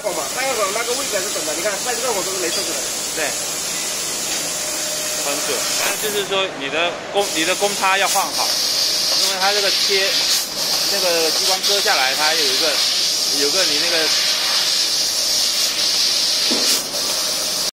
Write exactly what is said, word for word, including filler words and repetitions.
孔嘛，三个孔那个位置是准的，你看那这个孔都是镭射出来的。 对，很准。那就是说你的公你的公差要放好，因为它这个切那个激光割下来，它有一个有个你那个